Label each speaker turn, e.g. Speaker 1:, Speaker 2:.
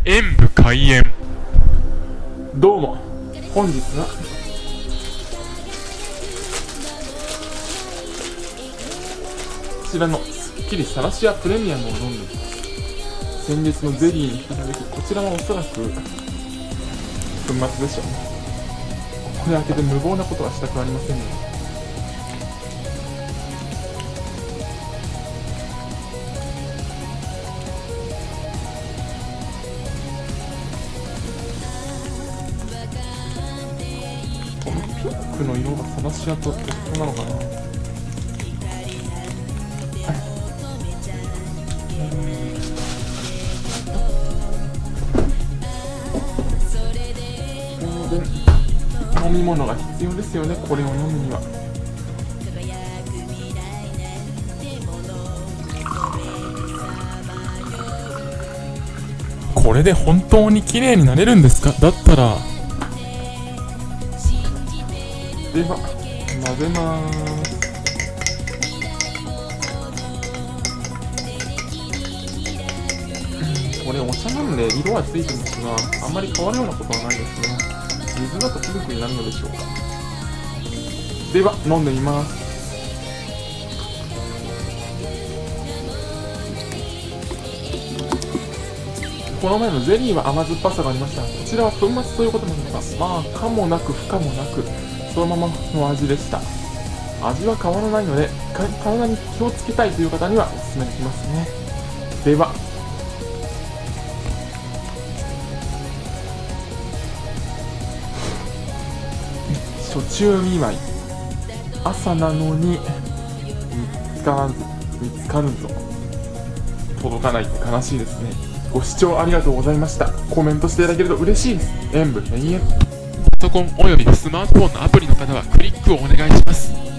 Speaker 1: 演武開演。
Speaker 2: どうも、本日はこちらのスッキリサラシアプレミアムを飲んでいます。先日のゼリーに引き続き、こちらはおそらく粉末でしょうね。これ開けて無謀なことはしたくありませんね。このピンクの色がサラシアと一緒なのかな。飲み物が必要ですよね、これを飲むには。
Speaker 1: これで本当に綺麗になれるんですか？だったら
Speaker 2: では混ぜまーす。これお茶なんで色はついてますが、あんまり変わるようなことはないですね。水だとピンクになるのでしょうか。では飲んでみます。この前のゼリーは甘酸っぱさがありましたが、こちらは粉末ということなのか、まあ可もなく不可もなくそのままの味でした。味は変わらないので、体に気をつけたいという方にはおすすめできますね。では暑中見舞い、朝なのに見つかるぞ。届かないって悲しいですね。ご視聴ありがとうございました。コメントしていただけると嬉しいです。演武閉園。
Speaker 1: パソコンおよびスマートフォンのアプリの方はクリックをお願いします。